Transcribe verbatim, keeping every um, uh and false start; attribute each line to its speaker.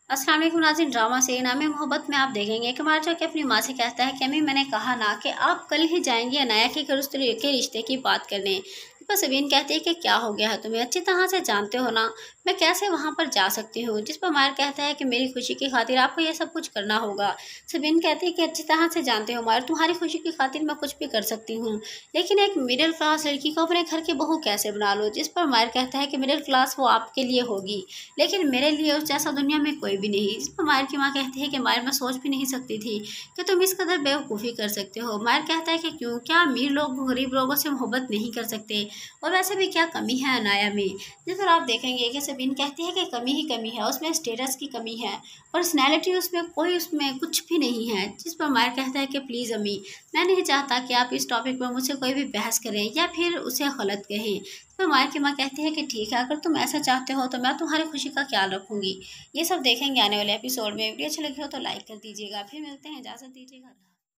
Speaker 1: अस्सलाम वालेकुम नाज़रीन, ड्रामा से नाम मोहब्बत में आप देखेंगे कि मार्चा के अपनी माँ से कहता है कि अम्मी मैंने कहा ना कि आप कल ही जाएंगे अनाया के घर उस तरह के रिश्ते की बात करने। पर सबीन कहती है कि क्या हो गया है, तुम्हें अच्छी तरह से जानते हो ना, मैं कैसे वहाँ पर जा सकती हूँ। जिस पर मायर कहता है कि मेरी खुशी की खातिर आपको ये सब कुछ करना होगा। सबीन कहती है कि अच्छी तरह से जानते हो मायर, तुम्हारी खुशी की खातिर मैं कुछ भी कर सकती हूँ, लेकिन एक मिडिल क्लास लड़की को अपने घर की बहू कैसे बना लो। जिस पर मायर कहता है कि मिडिल क्लास वो आपके लिए होगी, लेकिन मेरे लिए उस जैसा दुनिया में कोई भी नहीं। इस पर मायर की माँ कहती है कि मायर मैं सोच भी नहीं सकती थी कि तुम इस कदर बेवकूफ़ी कर सकते हो। मायर कहता है कि क्यों, क्या अमीर लोग गरीब लोगों से मोहब्बत नहीं कर सकते, और वैसे भी क्या कमी है अनाया में। जिस पर आप देखेंगे कि सबीन कहती है कि कमी ही कमी है, उसमें स्टेटस की कमी है, पर्सनैलिटी उसमें कोई उसमें कुछ भी नहीं है। जिस पर मायर कहता है कि प्लीज़ अम्मी, मैं नहीं चाहता कि आप इस टॉपिक पर मुझसे कोई भी बहस करें या फिर उसे गलत कहें। तो मायर की माँ कहती है कि ठीक है, अगर तुम ऐसा चाहते हो तो मैं तुम्हारी खुशी का ख्याल रखूंगी। ये सब देखेंगे आने वाले एपिसोड में। वीडियो अच्छी लगी हो तो लाइक कर दीजिएगा। फिर मिलते हैं, इजाज़त दीजिएगा।